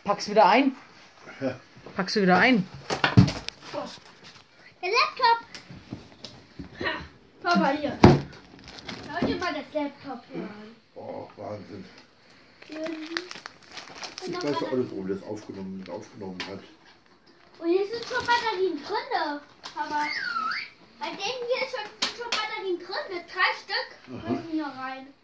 Pack's wieder ein. Ja. Packst du wieder ein. Der Laptop. Ha, Papa, hier. Schau dir mal das Laptop hier an. Boah, Wahnsinn. Und, Ich noch weiß Batterien. alles, wo das aufgenommen hat. Und hier sind schon Batterien drin. Aber bei denen hier sind schon Batterien drin. 3 Stück müssen hier rein.